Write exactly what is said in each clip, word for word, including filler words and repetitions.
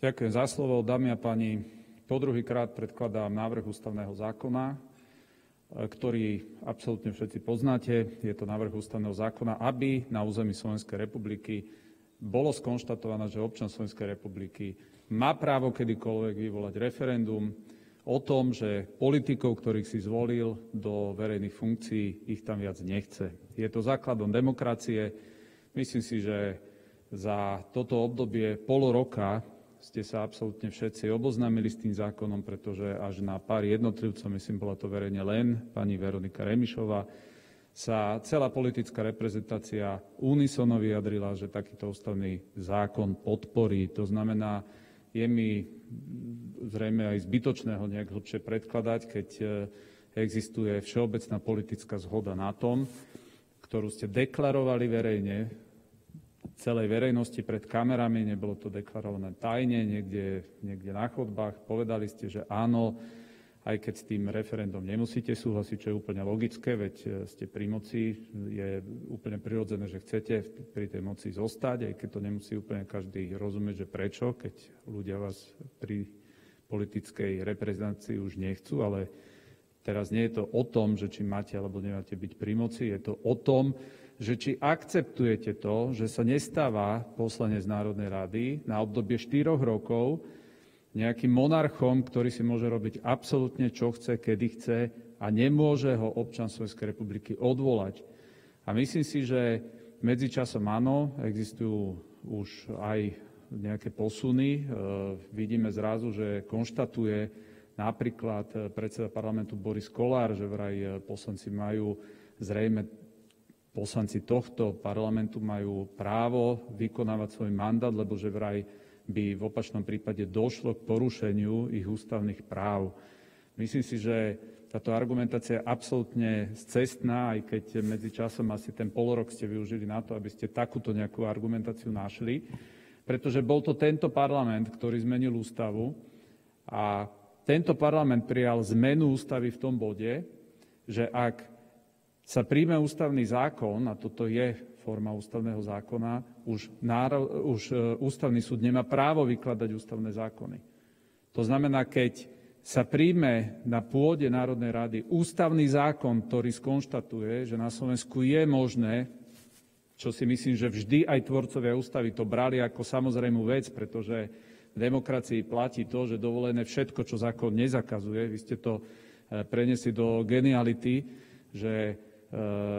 Ďakujem za slovo, dámy a páni. Po druhýkrát predkladám návrh ústavného zákona, ktorý absolútne všetci poznáte. Je to návrh ústavného zákona, aby na území Slovenskej republiky bolo skonštatované, že občan Slovenskej republiky má právo kedykoľvek vyvolať referendum o tom, že politikov, ktorých si zvolil do verejných funkcií, ich tam viac nechce. Je to základom demokracie. Myslím si, že za toto obdobie pol roka ste sa absolútne všetci oboznámili s tým zákonom, pretože až na pár jednotlivcov, myslím, bola to verejne len pani Veronika Remišová, sa celá politická reprezentácia unisono vyjadrila, že takýto ústavný zákon podporí. To znamená, je mi zrejme aj zbytočné ho nejak hlbšie predkladať, keď existuje všeobecná politická zhoda na tom, ktorú ste deklarovali verejne, celej verejnosti pred kamerami, nebolo to deklarované tajne, niekde, niekde na chodbách. Povedali ste, že áno, aj keď s tým referendum nemusíte súhlasiť, čo je úplne logické, veď ste pri moci, je úplne prirodzené, že chcete pri tej moci zostať, aj keď to nemusí úplne každý rozumieť, že prečo, keď ľudia vás pri politickej reprezentácii už nechcú, ale teraz nie je to o tom, že či máte alebo nemáte byť pri moci, je to o tom, že či akceptujete to, že sa nestáva poslanec Národnej rady na obdobie štyroch rokov nejakým monarchom, ktorý si môže robiť absolútne čo chce, kedy chce a nemôže ho občan Slovenskej republiky odvolať. A myslím si, že medzičasom áno, existujú už aj nejaké posuny. E, vidíme zrazu, že konštatuje napríklad predseda parlamentu Boris Kollár, že vraj poslanci majú zrejme Poslanci tohto parlamentu majú právo vykonávať svoj mandát, lebo že vraj by v opačnom prípade došlo k porušeniu ich ústavných práv. Myslím si, že táto argumentácia je absolútne scestná, aj keď medzičasom asi ten polorok ste využili na to, aby ste takúto nejakú argumentáciu našli, pretože bol to tento parlament, ktorý zmenil ústavu a tento parlament prijal zmenu ústavy v tom bode, že ak sa príjme ústavný zákon, a toto je forma ústavného zákona, už, náro, už ústavný súd nemá právo vykladať ústavné zákony. To znamená, keď sa príjme na pôde Národnej rady ústavný zákon, ktorý skonštatuje, že na Slovensku je možné, čo si myslím, že vždy aj tvorcovia ústavy to brali ako samozrejmú vec, pretože v demokracii platí to, že dovolené všetko, čo zákon nezakazuje. Vy ste to preniesli do geniality, že E,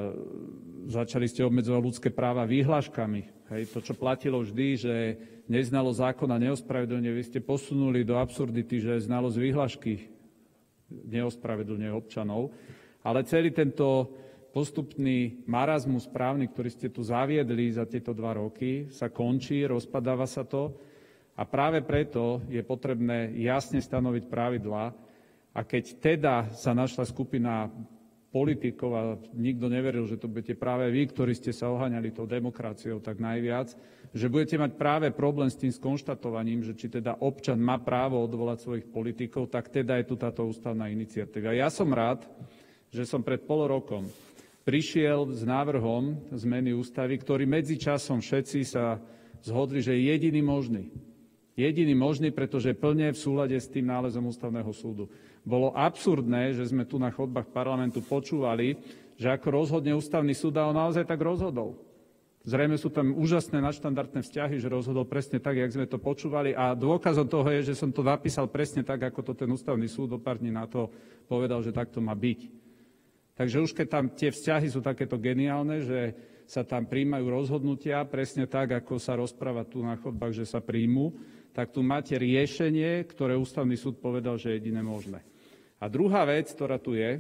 začali ste obmedzovať ľudské práva výhláškami. Hej, to, čo platilo vždy, že neznalosť zákona neospravedlňuje, vy ste posunuli do absurdity, že znalosť výhlášky neospravedlňuje občanov. Ale celý tento postupný marazmus právny, ktorý ste tu zaviedli za tieto dva roky, sa končí, rozpadáva sa to a práve preto je potrebné jasne stanoviť pravidlá. A keď teda sa našla skupina politikov a nikto neveril, že to budete práve vy, ktorí ste sa oháňali tou demokraciou tak najviac, že budete mať práve problém s tým skonštatovaním, že či teda občan má právo odvolať svojich politikov, tak teda je tu táto ústavná iniciatíva. Ja som rád, že som pred pol rokom prišiel s návrhom zmeny ústavy, ktorý medzičasom všetci sa zhodli, že je jediný možný. Jediný možný, pretože plne v súlade s tým nálezom Ústavného súdu. Bolo absurdné, že sme tu na chodbách parlamentu počúvali, že ako rozhodne Ústavný súd, a on naozaj tak rozhodol. Zrejme sú tam úžasné nadštandardné vzťahy, že rozhodol presne tak, jak sme to počúvali a dôkazom toho je, že som to napísal presne tak, ako to ten Ústavný súd o pár dní na to povedal, že takto má byť. Takže už keď tam tie vzťahy sú takéto geniálne, že sa tam príjmajú rozhodnutia presne tak, ako sa rozpráva tu na chodbách, že sa príjmu, tak tu máte riešenie, ktoré Ústavný súd povedal, že je jediné možné. A druhá vec, ktorá tu je, e,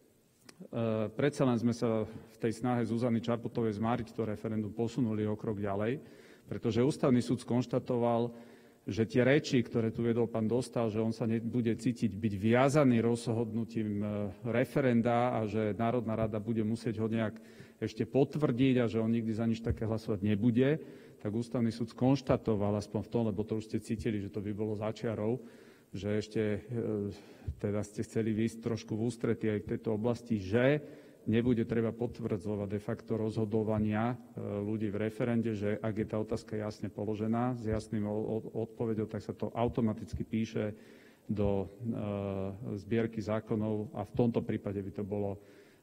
predsa len sme sa v tej snahe Zuzany Čaputovej zmáriť to referendum posunuli o krok ďalej, pretože Ústavný súd skonštatoval, že tie reči, ktoré tu viedol pán Dostál, že on sa nebude cítiť byť viazaný rozhodnutím referenda a že Národná rada bude musieť ho nejak ešte potvrdiť a že on nikdy za nič také hlasovať nebude, tak Ústavný súd skonštatoval, aspoň v tom, lebo to už ste cítili, že to by bolo začiarov, že ešte teda ste chceli výjsť trošku v ústrety aj v tejto oblasti, že nebude treba potvrdzovať de facto rozhodovania ľudí v referende, že ak je tá otázka jasne položená s jasným odpoveďou, tak sa to automaticky píše do zbierky zákonov a v tomto prípade by to bolo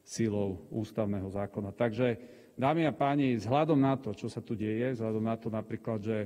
silou ústavného zákona. Takže, dámy a páni, vzhľadom na to, čo sa tu deje, vzhľadom na to napríklad, že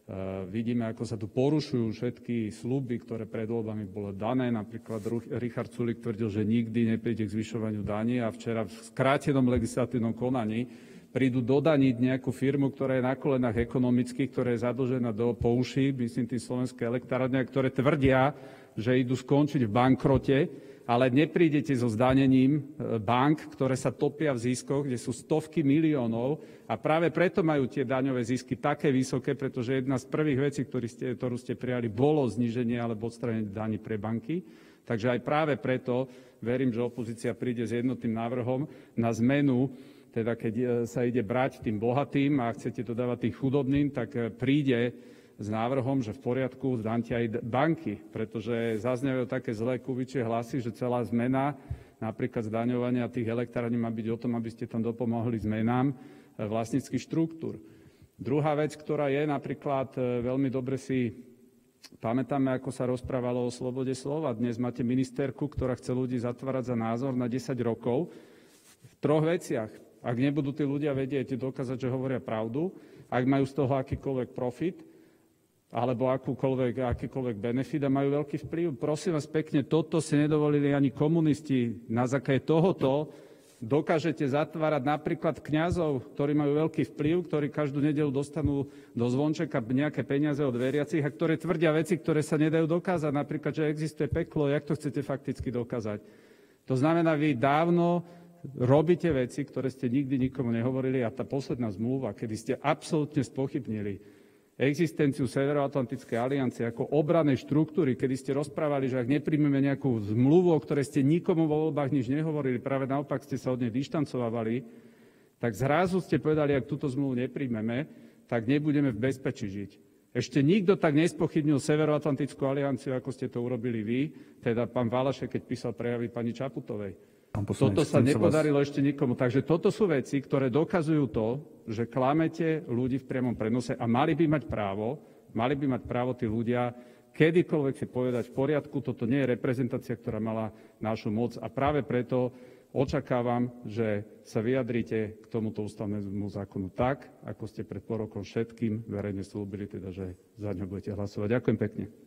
vidíme, ako sa tu porušujú všetky sľuby, ktoré pred voľbami bolo dané. Napríklad Richard Sulík tvrdil, že nikdy nepríde k zvyšovaniu daní a včera v skrátenom legislatívnom konaní prídu dodaniť nejakú firmu, ktorá je na kolenách ekonomicky, ktorá je zadlžená do pouší, myslím tým slovenské elektrárne, ktoré tvrdia, že idú skončiť v bankrote, ale neprídete so zdanením bank, ktoré sa topia v ziskoch, kde sú stovky miliónov a práve preto majú tie daňové zisky také vysoké, pretože jedna z prvých vecí, ktorú ste, ktorú ste prijali, bolo zníženie alebo odstránenie daní pre banky. Takže aj práve preto verím, že opozícia príde s jednotným návrhom na zmenu, teda keď sa ide brať tým bohatým a chcete to dávať tým chudobným, tak príde s návrhom, že v poriadku zdaňte aj banky, pretože zaznievajú také zlé kuvičie hlasy, že celá zmena napríklad zdaňovania tých elektrární má byť o tom, aby ste tam dopomohli zmenám vlastníckych štruktúr. Druhá vec, ktorá je napríklad, veľmi dobre si pamätáme, ako sa rozprávalo o slobode slova. Dnes máte ministerku, ktorá chce ľudí zatvárať za názor na desať rokov v troch veciach. Ak nebudú tí ľudia vedieť dokázať, že hovoria pravdu, ak majú z toho akýkoľvek profit, alebo akúkoľvek, akýkoľvek benefit a majú veľký vplyv. Prosím vás pekne, toto si nedovolili ani komunisti. Na základe tohoto dokážete zatvárať napríklad kňazov, ktorí majú veľký vplyv, ktorí každú nedeľu dostanú do zvončeka nejaké peniaze od veriacich a ktoré tvrdia veci, ktoré sa nedajú dokázať. Napríklad, že existuje peklo, jak to chcete fakticky dokázať. To znamená, vy dávno robíte veci, ktoré ste nikdy nikomu nehovorili a tá posledná zmluva, kedy ste absolútne spochybnili existenciu Severoatlantickej aliancie ako obranej štruktúry, kedy ste rozprávali, že ak nepríjmeme nejakú zmluvu, o ktorej ste nikomu vo voľbách nič nehovorili, práve naopak ste sa od nej dištancovali, tak zrazu ste povedali, ak túto zmluvu nepríjmeme, tak nebudeme v bezpečí žiť. Ešte nikto tak nespochybnil Severoatlantickú alianciu, ako ste to urobili vy, teda pán Valašek, keď písal prejavy pani Čaputovej. Toto sa nepodarilo vás... ešte nikomu. Takže toto sú veci, ktoré dokazujú to, že klamete ľudí v priamom prenose a mali by mať právo, mali by mať právo tí ľudia kedykoľvek si povedať v poriadku, toto nie je reprezentácia, ktorá mala našu moc a práve preto očakávam, že sa vyjadrite k tomuto ústavnému zákonu tak, ako ste pred pol rokom všetkým verejne slúbili, teda, že za ňo budete hlasovať. Ďakujem pekne.